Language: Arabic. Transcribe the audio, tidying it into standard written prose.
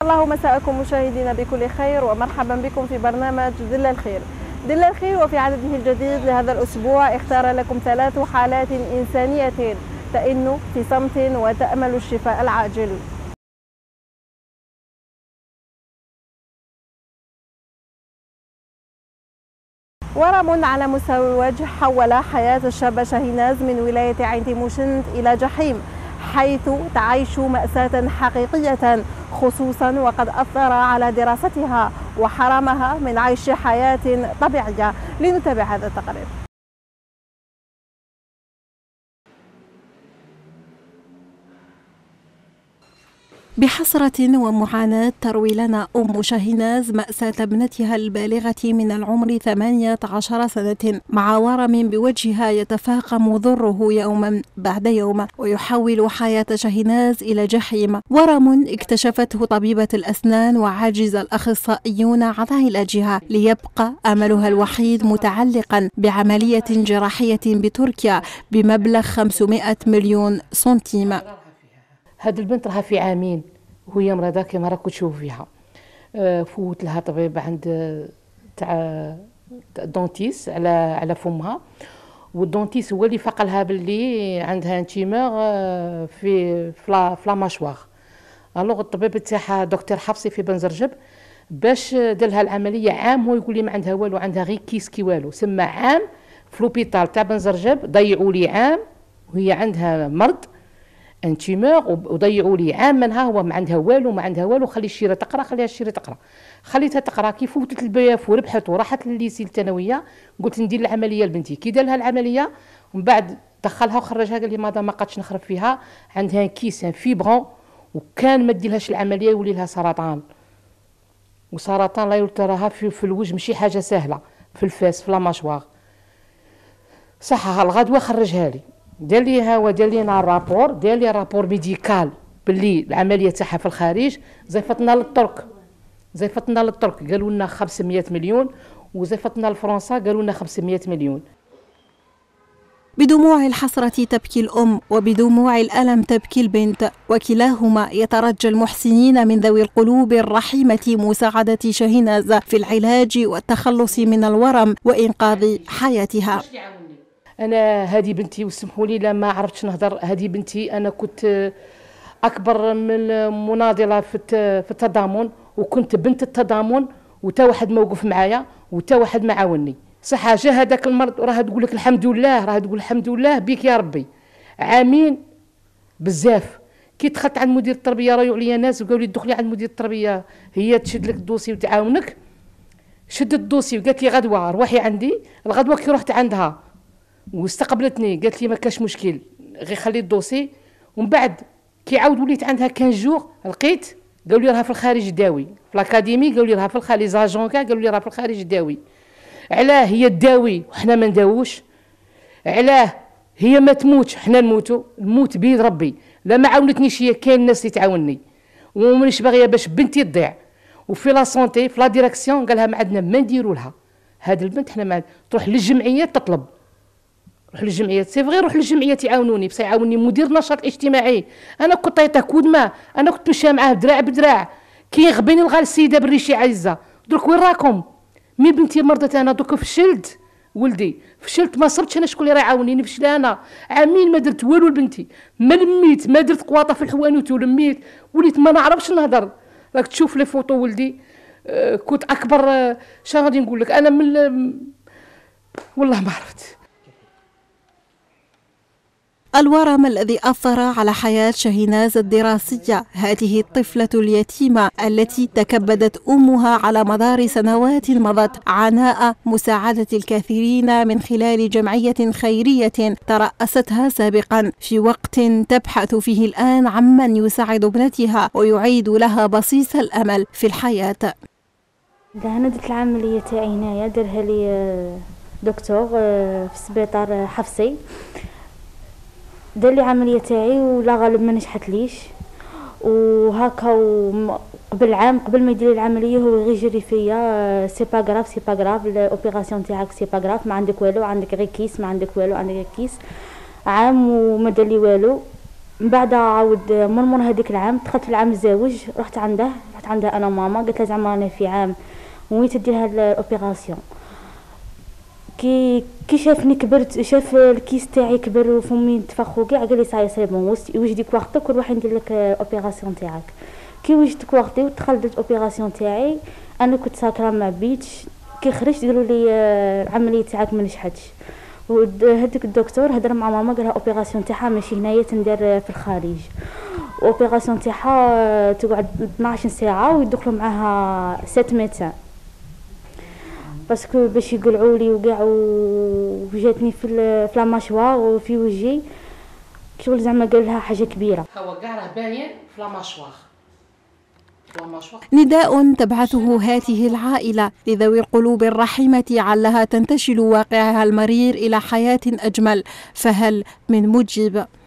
الله مساءكم مشاهدينا بكل خير، ومرحبا بكم في برنامج ظل الخير. ظل الخير وفي عدده الجديد لهذا الأسبوع اختار لكم 3 حالات إنسانية تئن في صمت وتأمل الشفاء العاجل. ورم على مستوى الوجه حول حياة الشابة شاهيناز من ولاية عين تيموشنت إلى جحيم، حيث تعيش مأساة حقيقية، خصوصا وقد أثر على دراستها وحرمها من عيش حياة طبيعية. لنتابع هذا التقرير. بحسرة ومعاناة تروي لنا أم شاهيناز مأساة ابنتها البالغة من العمر 18 سنة مع ورم بوجهها يتفاقم ضره يوما بعد يوم ويحول حياة شاهيناز إلى جحيم. ورم اكتشفته طبيبة الأسنان وعجز الأخصائيون عن علاجها، ليبقى أملها الوحيد متعلقا بعملية جراحية بتركيا بمبلغ 500 مليون سنتيم. هاد البنت راها في عامين وهي مريضه كما راكم تشوفوا فيها. فوت لها طبيب عند تاع دونتيس على فمها، والدونتيس هو اللي فاق لها باللي عندها انتيمور في لا ماشوار. الوغ الطبيب تاعها دكتور حفصي في بنزرجب باش دار لها العمليه عام، هو يقول لي ما عندها والو، عندها غير كيس كي والو. سما عام في لوبيتال تاع بنزرجب ضيعوا لي عام وهي عندها مرض انتيمور، وضيعوا لي عام منها هو ما عندها والو ما عندها والو. خلي الشيره تقرا، خليها الشيره تقرا. خليتها تقرا كي فوتت البياف وربحت وراحت للليسي الثانويه. قلت ندير العمليه لبنتي. كي دار لها العمليه ومن بعد دخلها وخرجها، قال لي ماذا ما قادش نخرب فيها، عندها كيس فيبرون، وكان ما ديرلهاش العمليه يولي لها سرطان. وسرطان لا يلتراها في الوجه، ماشي حاجه سهله، في الفاس في لا ماشوار. صحها الغدوه خرجها لي، دار لينا الرابور، دار لي رابور ميديكال باللي العمليه تاعها في الخارج. زيفتنا للترك قالوا لنا 500 مليون، وزيفتنا لفرنسا قالوا لنا 500 مليون. بدموع الحسرة تبكي الأم، وبدموع الألم تبكي البنت، وكلاهما يترجى المحسنين من ذوي القلوب الرحيمة مساعدة شاهيناز في العلاج والتخلص من الورم وإنقاذ حياتها. انا هذه بنتي، وسمحوا لي لما عرفتش نهضر، هذه بنتي. انا كنت اكبر من مناضله في التضامن، وكنت بنت التضامن، وتا واحد موقف معايا وتا واحد ما عاوني. صح جا هذاك المرض وراه تقول لك الحمد لله، راه تقول الحمد لله بك يا ربي. عامين بزاف. كي دخلت عند مدير التربيه رايو عليا ناس وقالوا لي دخلي عند مدير التربيه، هي تشد لك الدوسي وتعاونك. شدت الدوسي وقالت لي غدوه روحي عندي. الغدوه كي رحت عندها واستقبلتني قالت لي ما كاش مشكل، غير خلي الدوسي. ومن بعد كي عاود وليت عندها 15 جور لقيت قالوا لي راها في الخارج داوي، في الاكاديمي قالوا لي راها في الخارج، زاجون قالوا لي راها في الخارج داوي. علاه هي تداوي وحنا ما نداووش؟ علاه هي ما تموتش حنا نموتوا؟ الموت بيد ربي. لا ما عاونتنيش هي، كاين الناس اللي تعاونني، ومانيش باغيه باش بنتي تضيع. وفي لا سونتي في لا ديريكسيون قالها ما عندنا ما نديروا لها هاد البنت، حنا ما تروح للجمعيات تطلب. روح للجمعيات، سي فغي روح للجمعيات يعاونوني، بصح يعاوني مدير النشاط الاجتماعي. انا كنت عيطه كود ما، انا كنت ماشيه معاه دراع بدراع. كي يغبني الغال السيده بالريشي عزه، درك وين راكم؟ مي بنتي مرضت انا دوك فشلت، ولدي فشلت، ما صرتش انا شكون اللي راه يعاونيني. فشل انا عامين ما درت والو لبنتي، ما لميت، ما درت قواطه في الحوانوت ولميت، وليت ما نعرفش نهضر. راك تشوف لي فوطو ولدي. كنت اكبر شنو غادي نقول لك انا من والله ما عرفت. الورم الذي أثر على حياة شاهيناز الدراسية، هذه الطفلة اليتيمة التي تكبدت أمها على مدار سنوات مضت عناء مساعدة الكثيرين من خلال جمعية خيرية ترأستها سابقا، في وقت تبحث فيه الآن عمن يساعد ابنتها ويعيد لها بصيص الأمل في الحياة. أنا درت العملية تاعي هنايا، درها لي دكتور في سبيطار حفصي، دار لي عمليه تاعي ولا غالب ما نجحتليش. وهكا قبل عام قبل ما يدير العمليه هو غير يجري فيا سي با غراف سي با غراف الاوبيراسيون تاعك سي با غراف، ما عندك والو، عندك غير كيس، ما عندك والو، عندك غير كيس. عام وما دار لي والو. من بعد عاود مرمر هذيك العام دخلت في العام الزاوج، رحت عندها انا وماما، قلت لها زعما انا في عام وين تدير هاد الاوبيراسيون. كي شافني كبرت، شاف الكيس تاعي كبر وفمي تفخو كاع، قال لي صاي بون وجديك وقتك وروحي ندير لك اوبيراسيون تاعك. كي وجدت وقتي ودخلت الاوبيراسيون تاعي، انا كنت ساكره ما بيتش. كي خرجت قالوا لي العمليه تاعك ما نجحتش. وهذاك الدكتور هضر مع ماما قالها اوبيراسيون تاعها ماشي هنايا، تندير في الخارج. اوبيراسيون تاعها تقعد 12 ساعه ويدخلوا معاها 7 ميدسان، باسكو باش يقلعوا لي وكاع، وجاتني في لا ماشوار وفي وجهي شغل زعما قال لها حاجه كبيره. هو كاع راه باين في لا ماشوار. نداء تبعثه هذه العائلة لذوي القلوب الرحيمة علها تنتشل واقعها المرير إلى حياة أجمل، فهل من مجيب؟